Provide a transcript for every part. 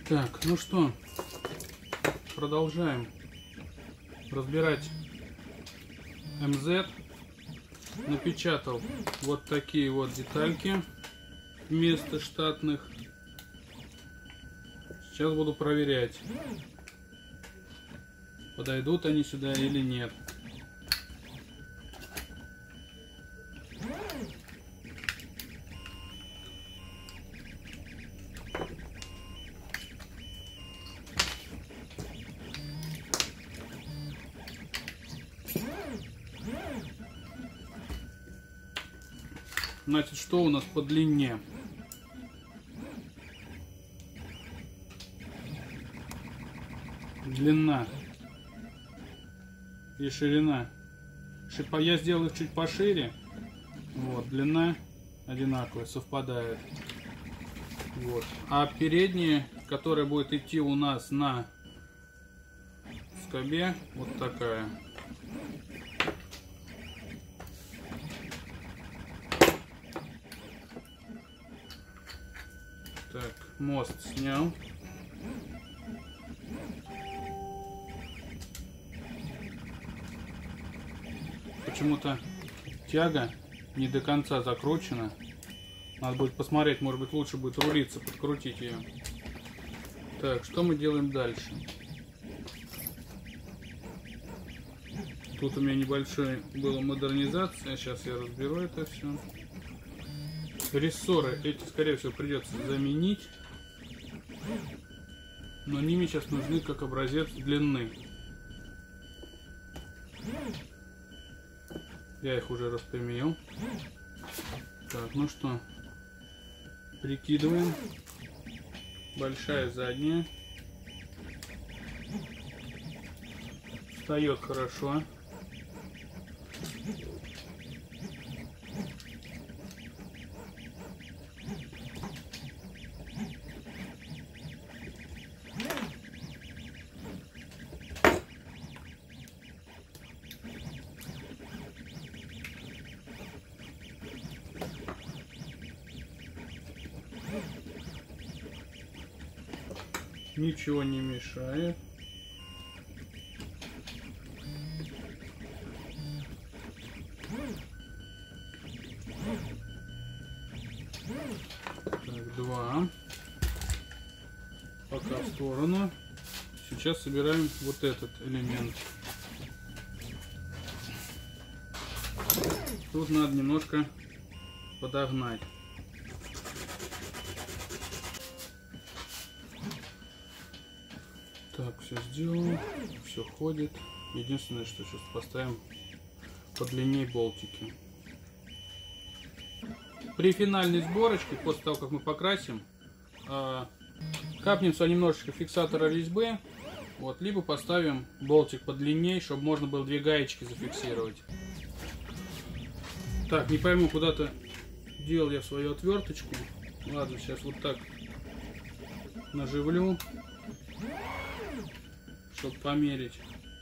Так, ну что, продолжаем разбирать МЗ. Напечатал вот такие вот детальки вместо штатных. Сейчас буду проверять, подойдут они сюда или нет. Значит, что у нас по длине? Длина и ширина. Я сделал их чуть пошире. Вот, длина одинаковая, совпадает. Вот. А передняя, которая будет идти у нас на скобе, вот такая. Так, мост снял. Почему-то тяга не до конца закручена. Надо будет посмотреть, может быть лучше будет рулиться, подкрутить ее. Так, что мы делаем дальше? Тут у меня небольшая была модернизация. Сейчас я разберу это все. Рессоры эти, скорее всего, придется заменить. Но ними сейчас нужны как образец длины. Я их уже распрямил. Так, ну что, прикидываем. Большая задняя. Встает хорошо. Ничего не мешает. Так, два. Пока в сторону. Сейчас собираем вот этот элемент. Тут надо немножко подогнать. Так, все сделал, все ходит. Единственное, что сейчас поставим подлиннее болтики. При финальной сборочке, после того, как мы покрасим, капнем сюда немножечко фиксатора резьбы, вот, либо поставим болтик подлиннее, чтобы можно было две гаечки зафиксировать. Так, не пойму, куда-то делал я свою отверточку. Ладно, сейчас вот так наживлю, чтобы померить.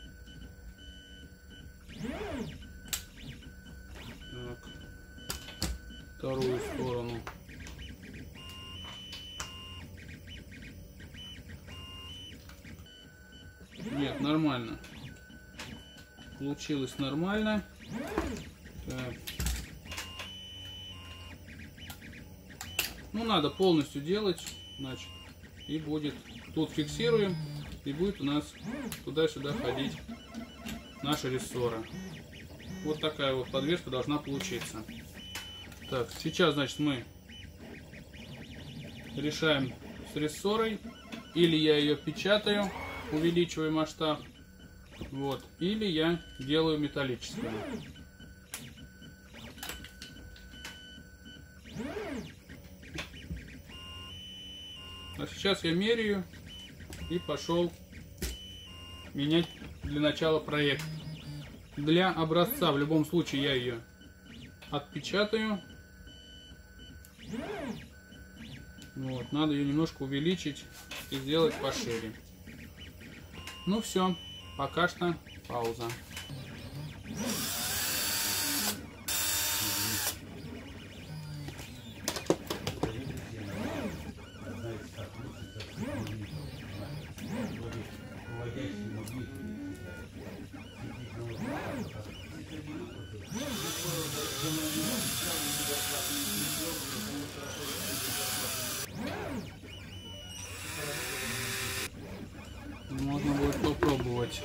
Так. Вторую сторону. Нет, нормально. Получилось нормально. Так. Ну, надо полностью делать, значит, и будет. Тут фиксируем. И будет у нас туда-сюда ходить наша рессора. Вот такая вот подвеска должна получиться. Так, сейчас, значит, мы решаем с рессорой. Или я ее печатаю, увеличиваю масштаб. Вот. Или я делаю металлическую. А сейчас я меряю. И пошел менять для начала проект. Для образца в любом случае я ее отпечатаю. Вот, надо ее немножко увеличить и сделать пошире. Ну все, пока что пауза. Можно будет попробовать.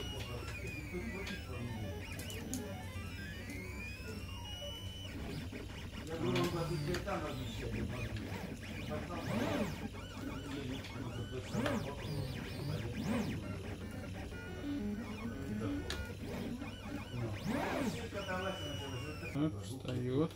Так, встает.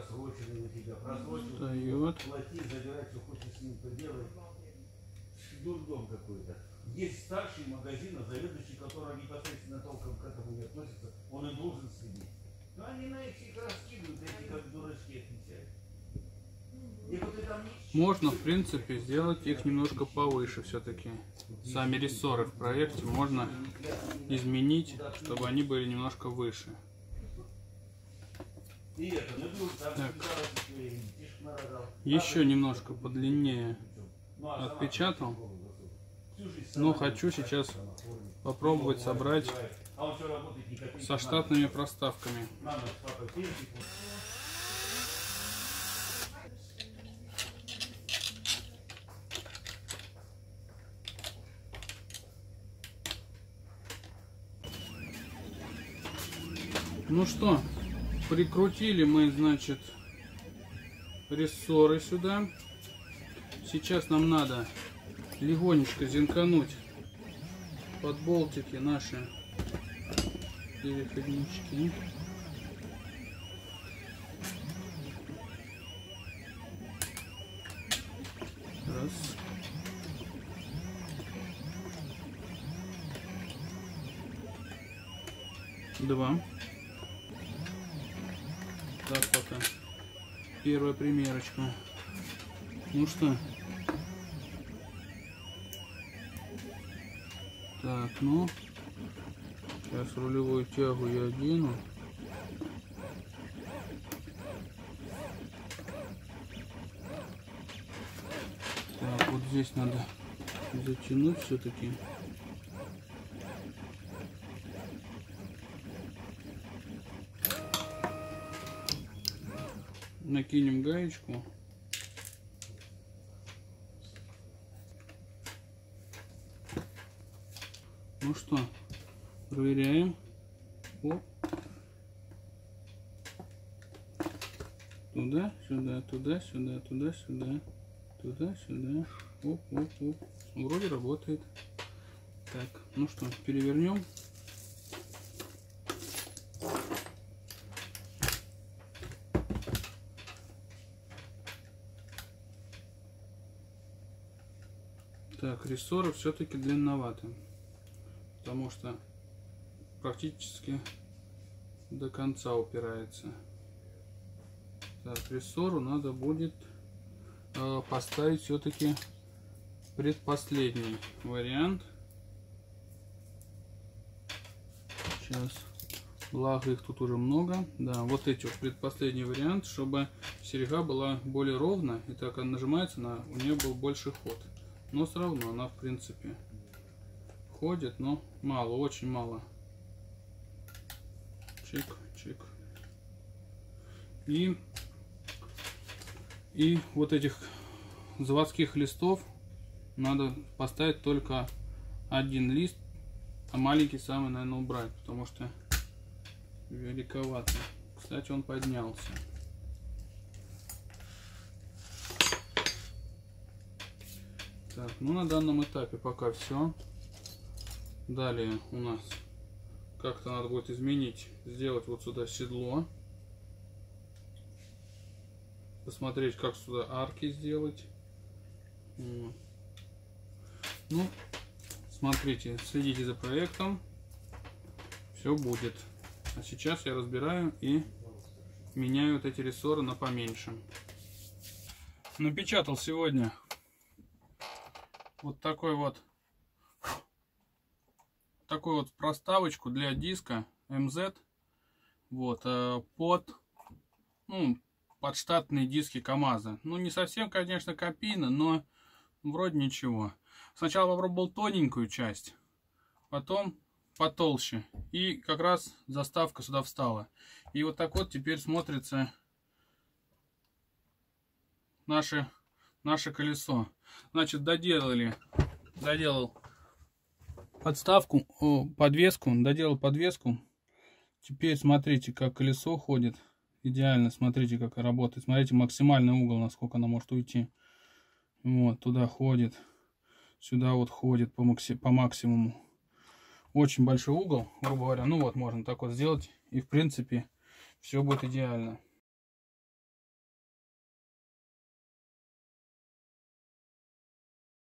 Встает. Дурдом какой-то. Есть старший магазина, заведующий, который непосредственно толком к этому не относится, он и должен следить. Но они на этих раскидывают, эти как дурачки отвечают. Можно, в принципе, сделать их немножко повыше все-таки. Сами рессоры в проекте можно изменить, чтобы они были немножко выше. Так. Еще немножко подлиннее отпечатал. Но хочу сейчас попробовать собрать со штатными проставками. Ну что, прикрутили мы, значит, рессоры сюда. Сейчас нам надо легонечко зинкануть под болтики наши переходнички. Раз. Два. Так, пока. Первая примерочка. Ну что? Так, ну. Сейчас рулевую тягу я одену. Так, вот здесь надо затянуть все-таки. Накинем гаечку. Ну что, проверяем. Оп. Туда, сюда, туда, сюда, туда, сюда, туда, сюда. Оп, оп, оп. Вроде работает. Так, ну что, перевернем. Так, рессоры все-таки длинноваты, потому что практически до конца упирается. Так, рессору надо будет поставить все-таки предпоследний вариант. Сейчас, благо их тут уже много. Да, вот эти вот предпоследний вариант, чтобы серьга была более ровно, и так она нажимается, у нее был больше ход. Но все равно она в принципе ходит, но мало, очень мало. Чик, чик. И вот этих заводских листов надо поставить только один лист, а маленький самый, наверное, убрать, потому что великовато. Кстати, он поднялся. Так, ну на данном этапе пока все. Далее у нас как-то надо будет изменить, сделать вот сюда седло. Посмотреть, как сюда арки сделать. Ну, смотрите, следите за проектом. Все будет. А сейчас я разбираю и меняю вот эти рессоры на поменьше. Напечатал сегодня вот такую вот проставочку для диска МЗ. Вот, под штатные диски КамАЗа. Ну, не совсем, конечно, копийно, но вроде ничего. Сначала попробовал тоненькую часть, потом потолще. И как раз заставка сюда встала. И вот так вот теперь смотрится наше колесо. Значит, доделал подставку, доделал подвеску. Теперь смотрите, как колесо ходит. Идеально, смотрите, как работает. Смотрите, максимальный угол, насколько она может уйти. Вот, туда ходит. Сюда вот ходит по максимуму. Очень большой угол, грубо говоря. Ну вот, можно так вот сделать. И в принципе, все будет идеально.